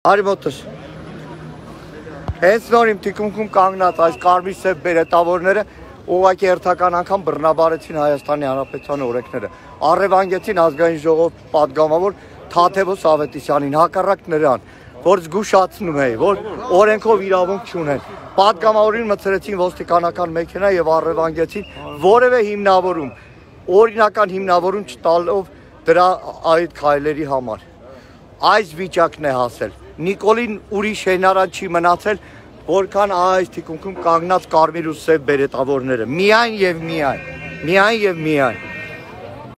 Արի մոտս։ Հենց նոր իմ թիկունքում կանգնած այս կարմիր սև բերետավորները ուղղակի հերթական անգամ բռնաբարեցին Հայաստանի Հանրապետության օրենքները։ Առևանգեցին ազգային ժողով պատգամավոր Թաթևոս Ավետիսյանին, հակառակ նրան, որ զգուշացնում է, որ օրենքով իրավունք չունեն։ Պատգամավորին մտցրեցին ոստիկանական մեքենա եւ առևանգեցին որևէ հիմնավորում, օրինական հիմնավորում չտալով դրա այդ քայլերի համար։ Այս վիճակն է հասել։ Նիկոլին ուրիշ հենարան չի մնացել, որքան այս թիկունքում կանգնած կարմիր ու սև բերետավորները։ Միայն եւ միայն։